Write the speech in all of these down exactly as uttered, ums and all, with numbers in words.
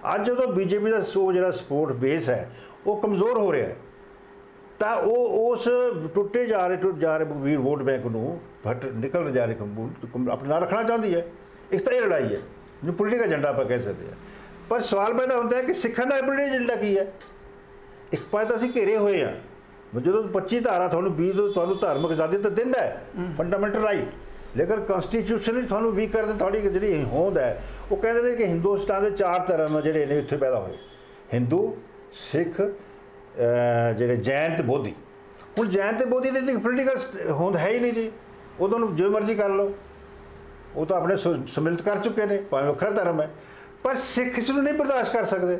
अज जो बीजेपी का वो जो सपोर्ट बेस है वो कमज़ोर हो रहा है, तो वो उस टुटे जा रहे टुट जा रहे वीर वोट बैंक को फट निकल जा रहे अपने नाल रखना चाहती है। एक तो ये लड़ाई है जो पोलिटिकल एजेंडा आप कह सकते हैं, पर सवाल पैदा होता है कि सिखों का पोलिटिकल एजेंडा की है। एक पास तो असीं घेरे हुए हैं, जो पच्ची धारा थोड़ा भी तो धार्मिक आज़ादी तो दिंदा है फंडामेंटल राइट, लेकिन कॉन्स्टिट्यूशन ही थोड़ा वीक करते थोड़ी जी होंद है। वो कहते हैं कि हिंदुस्तान के चार धर्म जोड़े ने इत्थे पैदा हुए, हिंदू सिख जोड़े जैन तो बोधी। हुण जैन तो बोधी तो पोलिटिकल होंद है ही नहीं जी, वो तो जो मर्जी कर लो, वो तो अपने सम्मिलित कर चुके हैं, भावें वखरा धर्म है। पर सिख इसनूं नहीं बर्दाश्त कर सकते।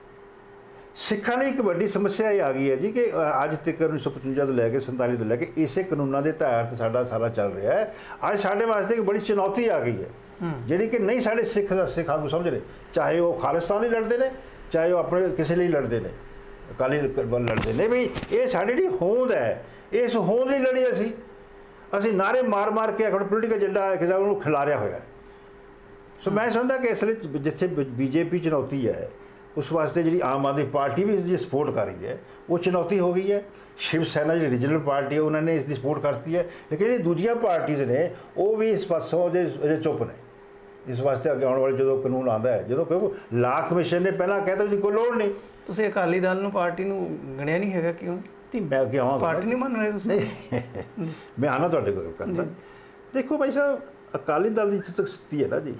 सिखा ने एक वड्डी समस्या ये आ गई है जी कि अज तक उन्नीस सौ पचवंजा तो लैके संताली तो लैके इसे कानूनों के तहत साडा सारा चल रहा है। अज साडे वास्ते एक बड़ी चुनौती आ गई है जिहड़ी कि नहीं साडे सिख सिख आगू समझ रहे, चाहे वो खालिस्तान लिए लड़ते हैं, चाहे वो अपने किसी लिए लड़ते हैं, अकाली वाल लड़ते हैं। भी ये साडी जिहड़ी होंद है, इस होंद लिए लड़ी असी असी नारे मार मार के अपना पोलिटिकल एजेंडा उन्होंने खिलारिया होया है। सो मैं समझदा कि इसलिए जिथे बीजेपी चुनौती है उस वास्ते जी आम आदमी पार्टी भी इसकी सपोर्ट कर रही है, वो चुनौती हो गई है। शिव सेना जी रीजनल पार्टी है उन्होंने इसकी सपोर्ट करती है, लेकिन जी दूजिया पार्टीज़ ने वो भी इस पासों अजे चुप ने। इस वास्ते अगे आने वाले जो कानून आता है, जो क्योंकि ला कमीशन ने पहला कहता जी कोई लोड़ नहीं, तुसीं अकाली दल नूं पार्टी नूं गणिया नहीं हैगा क्यों? नहीं मैं क्या पार्टी नहीं मान रहे तुसीं? मैं आना तुहाडे कोल करना। देखो भाई साहब, अकाली दल की तो स्थिति है ना जी,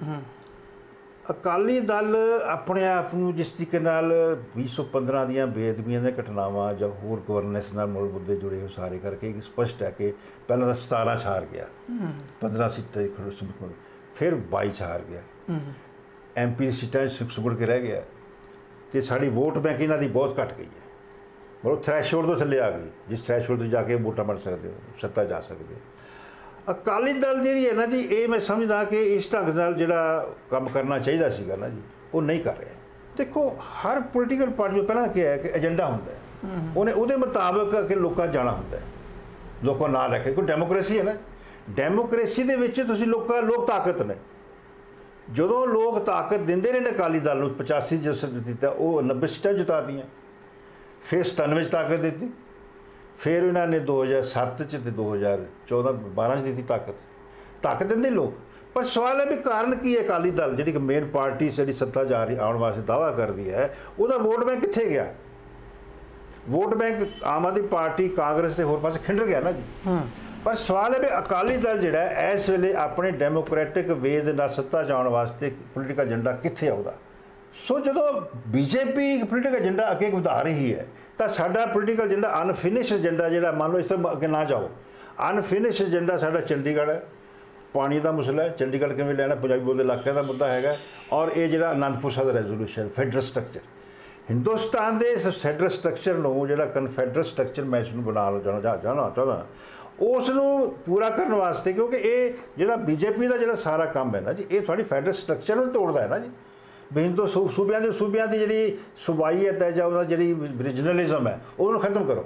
अकाली दल अपने आप को जिस तरीके भी सौ पंद्रह दियाँ बेदबियां घटनावां या होर गवर्नेंस नाल मूल मुद्दे जुड़े हो सारे करके स्पष्ट है कि पहला तो सतारह छ हार गया, पंद्रह सीटें फिर बाई छ हार गया, एम पी सीटां सुगड़ के रह गया, तो साड़ी वोट बैंक इन्हां दी बहुत घट गई है। मतलब थ्रैशोल्ड तो थल्ले आ गई, जिस थ्रैशोल्ड तो जाके वोटां बन सकते हो, सत्ता जा सकते हो। अकाली दल जी है ना जी, ये मैं समझदा कि इस ढंग नाल जिहड़ा काम करना चाहिए सीगा ना जी, वो नहीं कर रहे। देखो हर पोलिटिकल पार्टी में पहला क्या है कि एजेंडा होंदा है, उन्हें उहदे मुताबिक कि लोकां जाना होंदा है, लोकां नाल रख के। कोई डेमोक्रेसी है ना, डेमोक्रेसी दे विच तुसीं लोकां लोक ताकत ने, जदों लोग ताकत दिंदे ने अकाली दल नूं पचासी जो सीट दिता वो नब्बे सीटां जिता दियां, फिर सतानवे ताकत दी, फिर इन्होंने दो हज़ार सत्त च दो हज़ार चौदह बारह दी ताकत ताकत देंगे लोग। पर सवाल है भी कारण की है, अकाली दल जी मेन पार्टी जी सत्ता जा रही आने वास्ते दावा कर दी है, वह वोट बैंक कितने गया? वोट बैंक आम आदमी पार्टी कांग्रेस के होर पास खिंडर गया ना जी। पर सवाल है भी अकाली दल जोड़ा इस वेले अपने डेमोक्रेटिक वे दे नाल सत्ता जाने वास्ते पोलिटिकल एजेंडा कित्थे आउदा। सो जो बीजेपी पोलिटिकल एजेंडा अगे वधा रही है तो साडा पोलिटिकल एजेंडा अनफिनिश एजेंडा जो मान लो इस तो अगे ना जाओ, अनफिनिश एजेंडा साडा चंडीगढ़ है, पानी का मसला है, चंडीगढ़ किवें लेना पंजाबी बोलते इलाके का मुद्दा है, और ये जो आनंदपुर साहब रेजोल्यूशन फैडरल स्ट्रक्चर हिंदुस्तान के फैडरल स्ट्रक्चर में जो कन्फैडरल स्ट्रक्चर मैं इसमें बना जाना चाहना चाहता उसनों पूरा करने वास्ते, क्योंकि ये जो बीजेपी का जो सारा काम है ना जी, ये थोड़ी फैडरल स्ट्रक्चर में तोड़ता है ना जी। भी हिंदू सू सूबे के सूबे की जी सूबाईयत है या जी रीजनलिज्म है उन्होंने खत्म करो,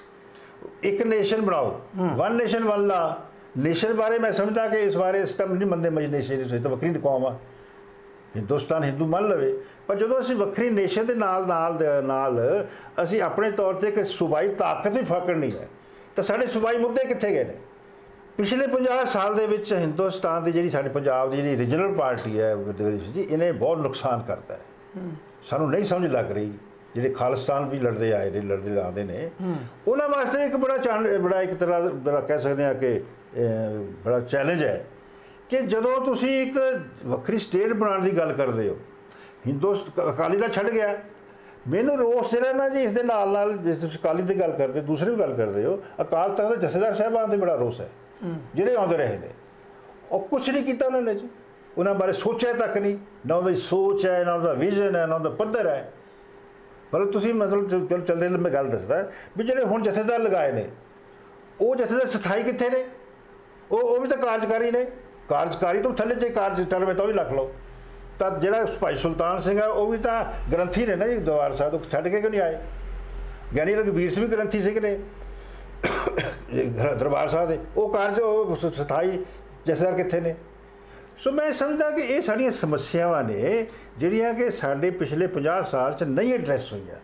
एक नेशन बनाओ, one nation one law. Nation बारे मैं समझदा कि इस बारे इस तम नहीं मनते मज नेशन तो वक्री कौम आ, हिंदुस्तान हिंदू मान लवे, पर जो असी वक्री नेशन के नाल नाल नाल असी अपने तौर पर एक सूबाई ताकत भी फकड़नी है, तो साढ़े सूबाई मुद्दे कितने गए हैं? पिछले पचास साल के हिंदुस्तान की जी साढ़े पंजाब की जी रीजनल पार्टी है जी, इन्हें बहुत नुकसान करता है। सानू नहीं समझ लग रही जो खालिस्तान भी लड़ते आए ने लड़ते आते हैं उन्होंने वास्ते एक बड़ा चान बड़ा एक तरह बड़ा कह सकते हैं कि बड़ा चैलेंज है कि जदों तुसी एक वक्री स्टेट बनाने की गल करते हो, हिंदुस्तान अकाली दल छड़ गया, मैनू रोस जो ना जी इस नाल नाल जिस अकाली की गल करते दूसरे भी गल करते हो, अकाल तख्त के जथेदार साहबान से बड़ा रोस है ਜਿਹੜੇ आते रहे ने, और कुछ नहीं किया उन्होंने जी, उन्होंने बारे सोचा तक नहीं, ना उनकी सोच है ना उनका विजन है ना उनका पद्धर है। मतलब तुम मतलब चलो चलते मैं गल दसदा भी जो हुण जथेदार लगाए ने वो जथेदार स्थाई कितने ने, वो वो भी तो कार्यकारी ने, कार्यकारी तो थले जे कार्य टर्म तो भी लख लो। तो जो भाई सुल्तान सिंह है वो भी तो ग्रंथी ने ना जी, दरबार साहब तो छड्ड के क्यों नहीं आए? ज्ञानी रघबीर सिंह भी ग्रंथी सिंह ने दरबार साहब के, वो कार्य स्थाई जथेदार कितने ने? ਸੋ ਮੈਂ ਸਮਝਦਾ ਕਿ ਇਹ ਸਾਡੀਆਂ ਸਮੱਸਿਆਵਾਂ ਨੇ ਜਿਹੜੀਆਂ ਕਿ ਸਾਡੇ ਪਿਛਲੇ ਪੰਜਾਹ ਸਾਲ 'ਚ ਨਹੀਂ ਐਡਰੈਸ ਹੋਈਆਂ।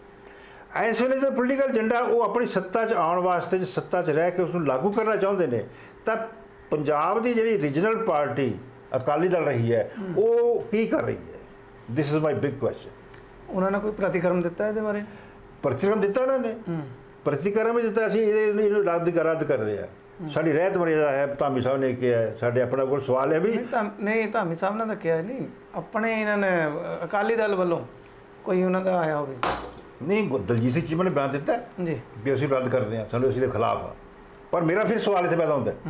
ਇਸ ਵੇਲੇ ਜੋ ਪੋਲੀਟੀਕਲ ਏਜੰਡਾ ਉਹ ਆਪਣੀ ਸੱਤਾ 'ਚ ਆਉਣ ਵਾਸਤੇ, ਜੇ ਸੱਤਾ 'ਚ ਰਹਿ ਕੇ ਉਸਨੂੰ ਲਾਗੂ ਕਰਨਾ ਚਾਹੁੰਦੇ ਨੇ, ਤਾਂ ਪੰਜਾਬ ਦੀ ਜਿਹੜੀ ਰੀਜਨਲ ਪਾਰਟੀ ਅਕਾਲੀ ਦਲ ਰਹੀ ਹੈ ਉਹ ਕੀ ਕਰ ਰਹੀ ਹੈ? This is my big question. ਉਹਨਾਂ ਨੇ ਕੋਈ ਪ੍ਰਤੀਕਰਮ ਦਿੱਤਾ ਇਹਦੇ ਬਾਰੇ? ਪ੍ਰਤੀਕਰਮ ਦਿੱਤਾ ਉਹਨਾਂ ਨੇ, ਪ੍ਰਤੀਕਰਮ ਵੀ ਦਿੱਤਾ। ਅਸੀਂ ਇਹਦੇ ਇਹਨੂੰ ਰੱਦ ਰੱਦ ਕਰਦੇ ਆ। ਸਾਡੀ ਰਹਿਤ ਮਰਿਆਦਾ ਹੈ, ਧਾਮੀ ਸਾਹਿਬ ਨੇ ਕਿਹਾ, ਸਾਡੇ ਆਪਣਾ ਕੋਲ ਸਵਾਲ ਹੈ ਵੀ ਨਹੀਂ, ਧਾਮੀ ਸਾਹਿਬ ਨੇ ਤਾਂ ਕਿਹਾ ਨਹੀਂ, ਆਪਣੇ ਇਹਨਾਂ ਨੇ ਅਕਾਲੀ ਦਲ ਵੱਲੋਂ ਕੋਈ ਉਹਨਾਂ ਦਾ ਆਇਆ ਹੋਵੇ? ਨਹੀਂ, ਦਲਜੀਤ ਸਿੰਘ ਚੀਮਾ ਨੇ ਬਿਆਨ ਦਿੱਤਾ ਜੀ ਵੀ ਅਸੀਂ ਰੱਦ ਕਰਦੇ ਹਾਂ, ਸਾਨੂੰ ਅਸੀਂ ਦੇ ਖਿਲਾਫ ਆ। ਪਰ ਮੇਰਾ ਫਿਰ ਸਵਾਲ ਇੱਥੇ ਪੈਦਾ ਹੁੰਦਾ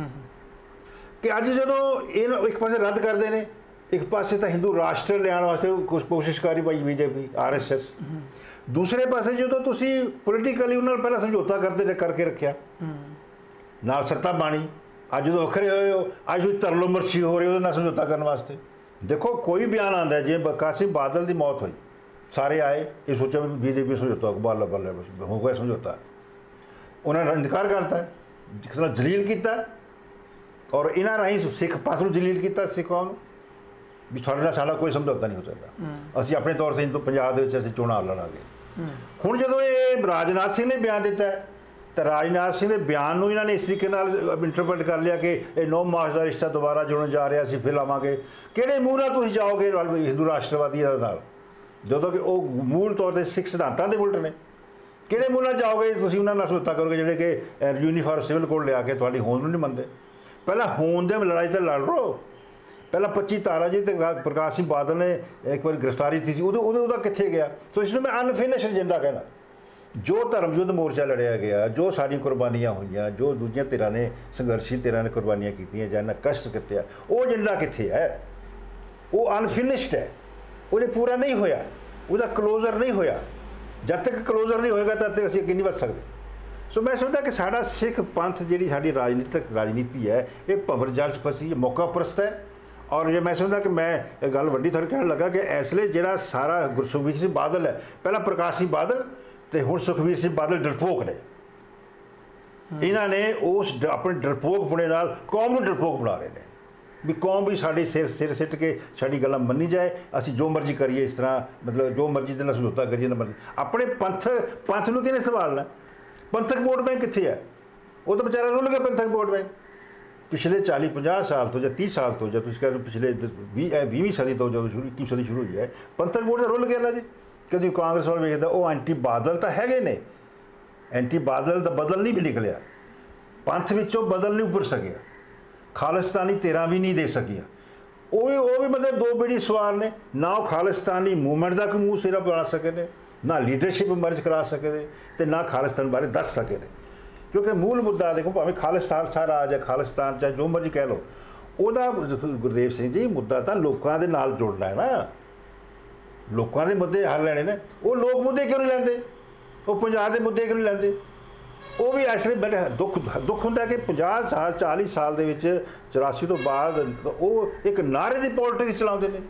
ਕਿ ਅੱਜ ਜਦੋਂ ਇਹ ਇੱਕ ਪਾਸੇ ਰੱਦ ਕਰਦੇ ਨੇ, ਇੱਕ ਪਾਸੇ ਤਾਂ ਹਿੰਦੂ ਰਾਸ਼ਟਰ ਲਿਆਉਣ ਵਾਸਤੇ ਕੁਛ ਕੋਸ਼ਿਸ਼ ਕਰੀ ਭਾਈ ਬੀਜੇਪੀ, ਆਰ ਐਸ ਐਸ, ਦੂਸਰੇ ਪਾਸੇ ਜਦੋਂ ਤੁਸੀਂ ਪੋਲੀਟੀਕਲੀ ਉਹਨਾਂ ਨਾਲ ਪਹਿਲਾਂ ਸਮਝੌਤਾ ਕਰਦੇ ਕਰਕੇ ਰੱਖਿਆ, ਨਾਲ ਸੱਤਾ ਬਾਣੀ, ਅੱਜ ਜਦੋਂ ਵੱਖਰੇ ਹੋਏ ਹੋ, ਅੱਜ ਤੁਸੀਂ ਤਰਲੋ ਮਰਸ਼ੀ ਹੋ ਰਹੇ ਉਹਦੇ ਨਾਲ ਸਮਝੌਤਾ ਕਰਨ ਵਾਸਤੇ। ਦੇਖੋ ਕੋਈ ਬਿਆਨ ਆਉਂਦਾ ਜਿਵੇਂ ਕਾਸਿਮ ਬਾਦਲ ਦੀ ਮੌਤ ਹੋਈ, ਸਾਰੇ ਆਏ, ਇਹ ਸੋਚਿਆ ਵੀ ਬੀਜੇਪੀ ਸਮਝੌਤਾ ਬੱਲਾ ਬੱਲਾ ਹੋ ਗਿਆ ਸਮਝੌਤਾ, ਉਹਨਾਂ ਨੇ ਇਨਕਾਰ ਕਰਤਾ, ਜਿਸ ਨਾਲ ਜਲੀਲ ਕੀਤਾ, ਔਰ ਇਹਨਾਂ ਰਾਹੀਂ ਸਿੱਖ ਪੰਥ ਨੂੰ ਜਲੀਲ ਕੀਤਾ, ਸਿੱਖਾਂ ਨੂੰ ਵੀ ਸਾਡੇ ਨਾਲ ਸਾਡਾ ਕੋਈ ਸਮਝੌਤਾ ਨਹੀਂ ਹੋ ਸਕਦਾ, ਅਸੀਂ ਆਪਣੇ ਤੌਰ 'ਤੇ ਪੰਜਾਬ ਦੇ ਵਿੱਚ ਅਸੀਂ ਚੋਣਾਂ ਲੜਾਂਗੇ। ਹੁਣ ਜਦੋਂ ਇਹ ਰਾਜਨਾਥ ਸਿੰਘ ਨੇ ਬਿਆਨ ਦਿੱਤਾ ਤਾਂ ਰਾਜਨਾਥ ਸਿੰਘ ਦੇ ਬਿਆਨ ਨੂੰ ਇਹਨਾਂ ਨੇ ਇਸ ਤਰੀਕੇ ਨਾਲ ਇੰਟਰਪ੍ਰੀਟ ਕਰ ਲਿਆ ਕਿ ਇਹ ਨੌ ਮਾਸ ਦਾ ਰਿਸ਼ਤਾ ਦੁਬਾਰਾ ਜੁੜਨ ਜਾ ਰਿਹਾ, ਅਸੀਂ ਫਿਰ ਲਾਵਾਂਗੇ। ਕਿਹੜੇ ਮੂੰਹ ਨਾਲ ਤੁਸੀਂ ਜਾਓਗੇ ਹਿੰਦੂ ਰਾਸ਼ਟਰਵਾਦੀਆਂ ਨਾਲ, ਜਦੋਂ ਕਿ ਉਹ ਮੂਲ ਤੌਰ 'ਤੇ ਸਿੱਖ ਸਿਧਾਂਤਾਂ ਦੇ ਉਲਟ ਨੇ? ਕਿਹੜੇ ਮੂੰਹ ਨਾਲ ਜਾਓਗੇ ਤੁਸੀਂ ਉਹਨਾਂ ਨਾਲ ਸਮਝੌਤਾ ਕਰੋਗੇ ਜਿਹੜੇ ਕਿ ਯੂਨੀਫਾਰਮ ਸਿਵਲ ਕੋਡ ਲਿਆ ਕੇ ਤੁਹਾਡੀ ਹੋਂਦ ਨੂੰ ਨਹੀਂ ਮੰਨਦੇ? ਪਹਿਲਾਂ ਹੋਂਦ ਦੇ ਲੜਾਈ ਤਾਂ ਲੜ ਲਓ। ਪਹਿਲਾਂ ਪੱਚੀ ਤਾਰਾ ਜੀ ਤੇ ਪ੍ਰਕਾਸ਼ ਸਿੰਘ ਬਾਦਲ ਨੇ ਇੱਕ ਵਾਰੀ ਗ੍ਰਿਫਤਾਰੀ ਕੀਤੀ ਸੀ, ਉਦੋਂ ਉਦੋਂ ਉਹਦਾ ਕਿੱਥੇ ਗਿਆ? ਸੋ ਇਸ ਨੂੰ ਮੈਂ ਅਨਫਿਨਿਸ਼ ਏਜੰਡਾ ਕਹਿਣਾ। ਜੋ ਧਰਮ ਯੁੱਧ ਮੋਰਚਾ ਲੜਿਆ ਗਿਆ, ਜੋ ਸਾਡੀਆਂ ਕੁਰਬਾਨੀਆਂ ਹੋਈਆਂ, ਜੋ ਦੂਜੀਆਂ ਧਿਰਾਂ ਨੇ ਸੰਘਰਸ਼ੀ ਧਿਰਾਂ ਨੇ ਕੁਰਬਾਨੀਆਂ ਕੀਤੀਆਂ ਜਾਂ ਨਾ ਕਸ਼ਟ ਕੀਤੇ, ਉਹ ਏਜੰਡਾ ਕਿੱਥੇ ਹੈ? ਉਹ ਅਨਫਿਨਿਸ਼ਡ ਹੈ, ਉਹਦੇ ਪੂਰਾ ਨਹੀਂ ਹੋਇਆ, ਉਹਦਾ ਕਲੋਜ਼ਰ ਨਹੀਂ ਹੋਇਆ। ਜਦ ਤੱਕ ਕਲੋਜ਼ਰ ਨਹੀਂ ਹੋਏਗਾ ਤਦ ਤੱਕ ਅਸੀਂ ਅੱਗੇ ਨਹੀਂ ਵੱਧ ਸਕਦੇ। ਸੋ ਮੈਂ ਸਮਝਦਾ ਕਿ ਸਾਡਾ ਸਿੱਖ ਪੰਥ ਜਿਹੜੀ ਸਾਡੀ ਰਾਜਨੀਤਿਕ ਰਾਜਨੀਤੀ ਹੈ ਇਹ ਭੰਵਰ ਜਾਲ 'ਚ ਫਸੀ ਹੈ, ਮੌਕਾ ਪ੍ਰਸਤ ਹੈ। ਔਰ ਜੇ ਮੈਂ ਸਮਝਦਾ ਕਿ ਮੈਂ ਇਹ ਗੱਲ ਵੱਡੀ ਥੋੜ੍ਹੀ ਕਹਿਣ ਲੱਗਾ ਕਿ ਇਸ ਲਈ ਜਿਹੜਾ ਸਾਰਾ ਗੁਰਸੁਖਬੀਰ ਸਿੰਘ ਬਾਦਲ ਹੈ, ਪਹਿਲਾਂ ਪ੍ਰਕਾਸ਼ ਸਿੰਘ ਬਾਦਲ ਤੇ ਹੁਣ ਸੁਖਬੀਰ ਸਿੰਘ ਬਾਦਲ ਡਰਪੋਕ ਨੇ। ਇਹਨਾਂ ਨੇ ਉਸ ਆਪਣੇ ਡਰਪੋਕ ਪੁਣੇ ਨਾਲ ਕੌਮ ਨੂੰ ਡਰਪੋਕ ਬਣਾ ਰਹੇ ਨੇ ਵੀ ਕੌਮ ਵੀ ਸਾਡੇ ਸਿਰ ਸਿਰ ਸਿੱਟ ਕੇ ਸਾਡੀ ਗੱਲਾਂ ਮੰਨੀ ਜਾਏ, ਅਸੀਂ ਜੋ ਮਰਜ਼ੀ ਕਰੀਏ, ਇਸ ਤਰ੍ਹਾਂ ਮਤਲਬ ਜੋ ਮਰਜ਼ੀ ਦੇ ਨਾਲ ਸਮਝੌਤਾ ਕਰੀਏ ਨਾ ਮਰਜ਼ੀ। ਆਪਣੇ ਪੰਥ ਪੰਥ ਨੂੰ ਕਿਹਨੇ ਸੰਭਾਲਣਾ? ਪੰਥਕ ਵੋਟ ਬੈਂਕ ਕਿੱਥੇ ਹੈ? ਉਹ ਤਾਂ ਵਿਚਾਰਾ ਰੁੱਲ ਗਿਆ ਪੰਥਕ ਵੋਟ ਬੈਂਕ। ਪਿਛਲੇ ਚਾਲੀ ਪੰਜਾਹ ਸਾਲ ਤੋਂ ਜਾਂ ਤੀਹ ਸਾਲ ਤੋਂ, ਜਾਂ ਤੁਸੀਂ ਕਹਿ ਰਹੇ ਪਿਛਲੇ ਵੀਹ ਵੀਹਵੀਂ ਸਦੀ ਤੋਂ ਜਦੋਂ ਸ਼ੁਰੂ ਇੱਕੀ ਸਦੀ ਸ਼ੁਰੂ ਹੋਈ ਹੈ, ਪੰਥਕ ਵੋਟ ਤਾਂ ਰੁੱਲ ਗਿਆ ਨਾ ਜੀ। ਕਦੀ ਕਾਂਗਰਸ ਵੱਲ ਵੇਖਦਾ ਉਹ ਐਂਟੀ ਬਾਦਲ ਤਾਂ ਹੈਗੇ ਨੇ, ਐਂਟੀ ਬਾਦਲ ਦਾ ਬਦਲ ਨਹੀਂ ਵੀ ਨਿਕਲਿਆ, ਪੰਥ ਵਿੱਚੋਂ ਬਦਲ ਨਹੀਂ ਉੱਭਰ ਸਕਿਆ, ਖਾਲਿਸਤਾਨੀ ਧਿਰਾਂ ਵੀ ਨਹੀਂ ਦੇ ਸਕੀਆਂ। ਉਹ ਵੀ ਉਹ ਵੀ ਮਤਲਬ ਦੋ ਬੇੜੀ ਸਵਾਰ ਨੇ, ਨਾ ਉਹ ਖਾਲਿਸਤਾਨੀ ਮੂਵਮੈਂਟ ਦਾ ਕੋਈ ਮੂੰਹ ਸਿਰਾ ਬਣਾ ਸਕੇ ਨੇ, ਨਾ ਲੀਡਰਸ਼ਿਪ ਮਰਜ ਕਰਾ ਸਕੇ ਨੇ, ਅਤੇ ਨਾ ਖਾਲਿਸਤਾਨ ਬਾਰੇ ਦੱਸ ਸਕੇ ਨੇ। ਕਿਉਂਕਿ ਮੂਲ ਮੁੱਦਾ ਦੇਖੋ, ਭਾਵੇਂ ਖਾਲਿਸਤਾਨ ਸਾਰਾ ਆ ਜਾਏ, ਖਾਲਿਸਤਾਨ ਚਾਹੇ ਜੋ ਮਰਜ਼ੀ ਕਹਿ ਲਓ, ਉਹਦਾ ਗੁਰਦੇਵ ਸਿੰਘ ਜੀ ਮੁੱਦਾ ਤਾਂ ਲੋਕਾਂ ਦੇ ਨਾਲ ਜੁੜਨਾ ਹੈ ਨਾ, ਲੋਕਾਂ ਦੇ ਮੁੱਦੇ ਹੱਲ ਲੈਣੇ ਨੇ। ਉਹ ਲੋਕ ਮੁੱਦੇ ਕਿਉਂ ਨਹੀਂ ਲੈਂਦੇ? ਉਹ ਪੰਜਾਬ ਦੇ ਮੁੱਦੇ ਕਿਉਂ ਨਹੀਂ ਲੈਂਦੇ? ਉਹ ਵੀ ਇਸ ਲਈ ਬੜੇ ਦੁੱਖ ਦੁੱਖ ਹੁੰਦਾ ਕਿ ਪੰਜਾਹ ਸਾਲ ਚਾਲੀ ਸਾਲ ਦੇ ਵਿੱਚ ਚੁਰਾਸੀ ਤੋਂ ਬਾਅਦ ਉਹ ਇੱਕ ਨਾਅਰੇ ਦੀ ਪੋਲੀਟਿਕਸ ਚਲਾਉਂਦੇ ਨੇ।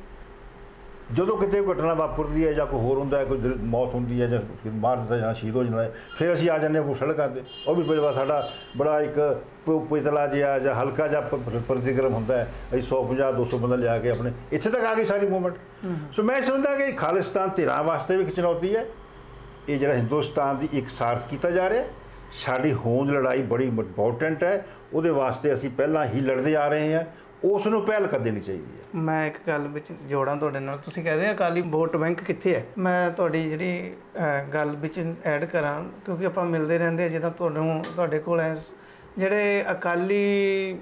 ਜਦੋਂ ਕਿਤੇ ਘਟਨਾ ਵਾਪਰਦੀ ਹੈ ਜਾਂ ਕੋਈ ਹੋਰ ਹੁੰਦਾ ਹੈ, ਕੋਈ ਮੌਤ ਹੁੰਦੀ ਹੈ ਜਾਂ ਮਾਰ ਦਿੱਤਾ ਜਾਂ ਸ਼ਹੀਦ ਹੋ ਜਾਂਦਾ ਹੈ, ਫਿਰ ਅਸੀਂ ਆ ਜਾਂਦੇ ਹਾਂ ਸੜਕਾਂ 'ਤੇ। ਉਹ ਵੀ ਪਹਿਲਾਂ ਸਾਡਾ ਬੜਾ ਇੱਕ ਪਿਤਲਾ ਜਿਹਾ ਜਾਂ ਹਲਕਾ ਜਿਹਾ ਪ੍ਰਤੀਕਰਮ ਹੁੰਦਾ ਹੈ, ਅਸੀਂ ਸੌ ਪੰਜਾਹ ਦੋ ਸੌ ਬੰਦਾ ਲਿਆ ਕੇ ਆਪਣੇ ਇੱਥੇ ਤੱਕ ਆ ਗਈ ਸਾਰੀ ਮੂਵਮੈਂਟ। ਸੋ ਮੈਂ ਸਮਝਦਾ ਕਿ ਖਾਲਿਸਤਾਨ ਧਿਰਾਂ ਵਾਸਤੇ ਵੀ ਇੱਕ ਚੁਣੌਤੀ ਹੈ। ਇਹ ਜਿਹੜਾ ਹਿੰਦੁਸਤਾਨ ਦੀ ਇੱਕ ਸਾਰਥ ਕੀਤਾ ਜਾ ਰਿਹਾ, ਸਾਡੀ ਹੋਂਦ ਲੜਾਈ ਬੜੀ ਇੰਪੋਰਟੈਂਟ ਹੈ, ਉਹਦੇ ਵਾਸਤੇ ਅਸੀਂ ਪਹਿਲਾਂ ਹੀ ਲੜਦੇ ਆ ਰਹੇ ਹਾਂ, ਉਸ ਨੂੰ ਪਹਿਲ ਕਰ ਦੇਣੀ ਚਾਹੀਦੀ ਹੈ। ਮੈਂ ਇੱਕ ਗੱਲ ਵਿੱਚ ਜੋੜਾਂ ਤੁਹਾਡੇ ਨਾਲ, ਤੁਸੀਂ ਕਹਿੰਦੇ ਅਕਾਲੀ ਵੋਟ ਬੈਂਕ ਕਿੱਥੇ ਹੈ? ਮੈਂ ਤੁਹਾਡੀ ਜਿਹੜੀ ਗੱਲ ਵਿੱਚ ਐਡ ਕਰਾਂ, ਕਿਉਂਕਿ ਆਪਾਂ ਮਿਲਦੇ ਰਹਿੰਦੇ ਹਾਂ, ਜਿੱਦਾਂ ਤੁਹਾਨੂੰ ਤੁਹਾਡੇ ਕੋਲ ਹੈ ਜਿਹੜੇ ਅਕਾਲੀ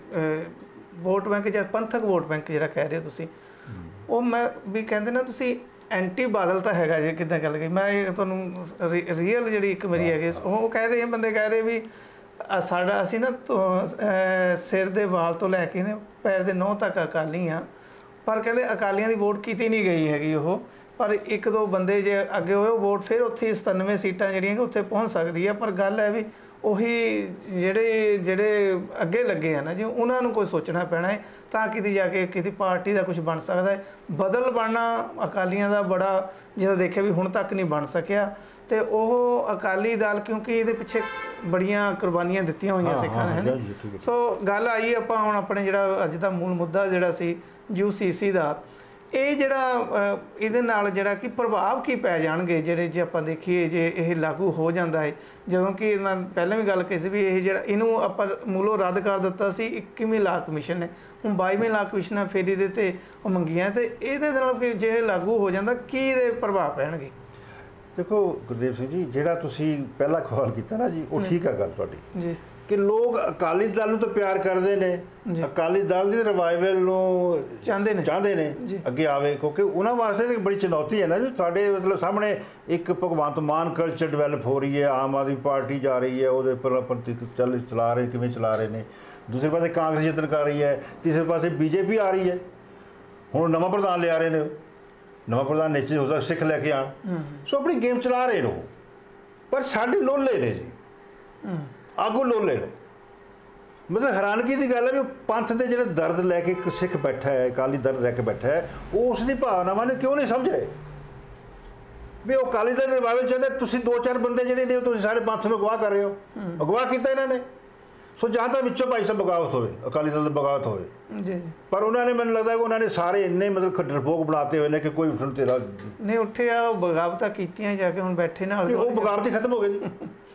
ਵੋਟ ਬੈਂਕ ਜਾਂ ਪੰਥਕ ਵੋਟ ਬੈਂਕ ਜਿਹੜਾ ਕਹਿ ਰਹੇ ਹੋ ਤੁਸੀਂ, ਉਹ ਮੈਂ ਵੀ ਕਹਿੰਦੇ ਨਾ ਤੁਸੀਂ ਐਂਟੀ ਬਾਦਲ ਤਾਂ ਹੈਗਾ ਜੀ, ਕਿੱਦਾਂ ਗੱਲ ਗਈ ਮੈਂ ਇਹ ਤੁਹਾਨੂੰ ਰੀਅਲ ਜਿਹੜੀ ਇੱਕ ਮੇਰੀ ਹੈਗੀ, ਉਹ ਕਹਿ ਰਹੇ ਬੰਦੇ ਕਹਿ ਰਹੇ ਵੀ ਸਾਡਾ ਅਸੀਂ ਨਾ ਸਿਰ ਦੇ ਵਾਲ ਤੋਂ ਲੈ ਕੇ ਨੇ ਪੈਰ ਦੇ ਨਹੁੰ ਤੱਕ ਅਕਾਲੀ ਹਾਂ, ਪਰ ਕਹਿੰਦੇ ਅਕਾਲੀਆਂ ਦੀ ਵੋਟ ਕੀਤੀ ਨਹੀਂ ਗਈ ਹੈਗੀ ਉਹ, ਪਰ ਇੱਕ ਦੋ ਬੰਦੇ ਜੇ ਅੱਗੇ ਹੋਏ ਉਹ ਵੋਟ ਫਿਰ ਉੱਥੇ ਸਤਾਨਵੇਂ ਸੀਟਾਂ ਜਿਹੜੀਆਂ ਕਿ ਉੱਥੇ ਪਹੁੰਚ ਸਕਦੀ ਹੈ। ਪਰ ਗੱਲ ਹੈ ਵੀ ਉਹੀ ਜਿਹੜੇ ਜਿਹੜੇ ਅੱਗੇ ਲੱਗੇ ਆ ਨਾ ਜੀ, ਉਹਨਾਂ ਨੂੰ ਕੋਈ ਸੋਚਣਾ ਪੈਣਾ ਹੈ ਤਾਂ ਕਿਤੇ ਜਾ ਕੇ ਕਿਤੇ ਪਾਰਟੀ ਦਾ ਕੁਝ ਬਣ ਸਕਦਾ ਹੈ। ਬਦਲ ਬਣਨਾ ਅਕਾਲੀਆਂ ਦਾ ਬੜਾ ਜਿਹਦਾ ਦੇਖਿਆ ਵੀ ਹੁਣ ਤੱਕ ਨਹੀਂ ਬਣ ਸਕਿਆ, ਤੇ ਉਹ ਅਕਾਲੀ ਦਲ ਕਿਉਂਕਿ ਇਹਦੇ ਪਿੱਛੇ ਬੜੀਆਂ ਕੁਰਬਾਨੀਆਂ ਦਿੱਤੀਆਂ ਹੋਈਆਂ ਸਿੱਖਾਂ ਨੇ, ਹੈ। ਸੋ ਗੱਲ ਆਈ ਆਪਾਂ ਹੁਣ ਆਪਣੇ ਜਿਹੜਾ ਅੱਜ ਦਾ ਮੂਲ ਮੁੱਦਾ ਜਿਹੜਾ ਸੀ ਯੂ ਸੀ ਸੀ ਦਾ, ਇਹ ਜਿਹੜਾ ਇਹਦੇ ਨਾਲ ਜਿਹੜਾ ਕਿ ਪ੍ਰਭਾਵ ਕੀ ਪੈ ਜਾਣਗੇ ਜਿਹੜੇ ਜੇ ਆਪਾਂ ਦੇਖੀਏ ਜੇ ਇਹ ਲਾਗੂ ਹੋ ਜਾਂਦਾ ਹੈ, ਜਦੋਂ ਕਿ ਮੈਂ ਪਹਿਲਾਂ ਵੀ ਗੱਲ ਕੀਤੀ ਵੀ ਇਹ ਜਿਹੜਾ ਇਹਨੂੰ ਆਪਾਂ ਮੂਲੋਂ ਰੱਦ ਕਰ ਦਿੱਤਾ ਸੀ ਇੱਕੀਵੀਂ ਲਾ ਕਮਿਸ਼ਨ ਨੇ, ਹੁਣ ਬਾਈਵੀਂ ਲਾ ਕਮਿਸ਼ਨਾਂ ਫੇਰੀ ਦੇ ਤੇ ਉਹ ਮੰਗੀਆਂ, ਤੇ ਇਹਦੇ ਨਾਲ ਕਿ ਜੇ ਇਹ ਲਾਗੂ ਹੋ ਜਾਂਦਾ ਕੀ ਇਹਦੇ ਪ੍ਰਭਾਵ ਪੈਣਗੇ? ਦੇਖੋ ਗੁਰਦੇਵ ਸਿੰਘ ਜੀ, ਜਿਹੜਾ ਤੁਸੀਂ ਪਹਿਲਾ ਸਵਾਲ ਕੀਤਾ ਨਾ ਜੀ, ਉਹ ਠੀਕ ਹੈ ਗੱਲ ਤੁਹਾਡੀ ਜੀ, ਕਿ ਲੋਕ ਅਕਾਲੀ ਦਲ ਨੂੰ ਤਾਂ ਪਿਆਰ ਕਰਦੇ ਨੇ, ਅਕਾਲੀ ਦਲ ਦੀ ਰਿਵਾਈਵਲ ਨੂੰ ਚਾਹੁੰਦੇ ਨੇ ਚਾਹੁੰਦੇ ਨੇ ਅੱਗੇ ਆਵੇ, ਕਿਉਂਕਿ ਉਹਨਾਂ ਵਾਸਤੇ ਤਾਂ ਬੜੀ ਚੁਣੌਤੀ ਹੈ ਨਾ ਜੀ। ਸਾਡੇ ਮਤਲਬ ਸਾਹਮਣੇ ਇੱਕ ਭਗਵੰਤ ਮਾਨ ਕਲਚਰ ਡਿਵੈਲਪ ਹੋ ਰਹੀ ਹੈ, ਆਮ ਆਦਮੀ ਪਾਰਟੀ ਜਾ ਰਹੀ ਹੈ, ਉਹਦੇ ਪਰ ਪ੍ਰਤੀ ਚੱਲ ਚਲਾ ਰਹੇ ਕਿਵੇਂ ਚਲਾ ਰਹੇ ਨੇ, ਦੂਸਰੇ ਪਾਸੇ ਕਾਂਗਰਸ ਯਤਨ ਕਰ ਰਹੀ ਹੈ, ਤੀਸਰੇ ਪਾਸੇ ਬੀਜੇਪੀ ਆ ਰਹੀ ਹੈ, ਹੁਣ ਨਵਾਂ ਪ੍ਰਧਾਨ ਲਿਆ ਰਹੇ ਨੇ, ਨਵਾਂ ਪ੍ਰਧਾਨ ਨਿਸ਼ਚਿਤ ਹੋ ਸਕਦਾ ਸਿੱਖ ਲੈ ਕੇ ਆਉਣ, ਸੋ ਆਪਣੀ ਗੇਮ ਚਲਾ ਰਹੇ ਨੇ। ਪਰ ਸਾਡੇ ਲੋਲੇ ਨੇ ਜੀ, ਆਗੂ ਲੋਲੇ ਨੇ। ਮਤਲਬ ਹੈਰਾਨਗੀ ਦੀ ਗੱਲ ਹੈ ਵੀ ਪੰਥ ਦੇ ਜਿਹੜੇ ਦਰਦ ਲੈ ਕੇ ਇੱਕ ਸਿੱਖ ਬੈਠਾ ਹੈ, ਅਕਾਲੀ ਦਰਦ ਲੈ ਕੇ ਬੈਠਾ ਹੈ, ਉਹ ਉਸ ਦੀ ਭਾਵਨਾਵਾਂ ਨੂੰ ਕਿਉਂ ਨਹੀਂ ਸਮਝ ਰਹੇ ਵੀ ਉਹ ਅਕਾਲੀ ਦਲ ਰਿਵਾਈਵਲ ਚਾਹੁੰਦੇ। ਤੁਸੀਂ ਦੋ ਚਾਰ ਬੰਦੇ ਜਿਹੜੇ ਨੇ ਤੁਸੀਂ ਸਾਰੇ ਪੰਥ ਨੂੰ ਅਗਵਾ ਕਰ ਰਹੇ ਹੋ, ਅਗਵਾ ਕੀਤਾ ਇਹਨਾਂ ਨੇ। ਸੋ ਜਾਂ ਤਾਂ ਵਿੱਚੋਂ ਭਾਈ ਸਾਹਿਬ ਬਗਾਵਤ ਹੋਵੇ, ਅਕਾਲੀ ਦਲ ਦੀ ਬਗਾਵਤ ਹੋਵੇ ਜੀ, ਪਰ ਉਹਨਾਂ ਨੇ ਮੈਨੂੰ ਲੱਗਦਾ ਕਿ ਉਹਨਾਂ ਨੇ ਸਾਰੇ ਇੰਨੇ ਮਤਲਬ ਡਰਪੋਕ ਬਣਾਤੇ ਹੋਏ ਨੇ ਕਿ ਕੋਈ ਉੱਠਣ ਤੇਰਾ ਨਹੀਂ ਉੱਠਿਆ। ਉਹ ਬਗਾਵਤਾਂ ਕੀਤੀਆਂ ਜਾ ਕੇ ਹੁਣ ਬੈਠੇ ਨਾਲ, ਉਹ ਬਗਾਵਤ ਹੀ ਖਤਮ ਹੋ ਗਈ ਜੀ।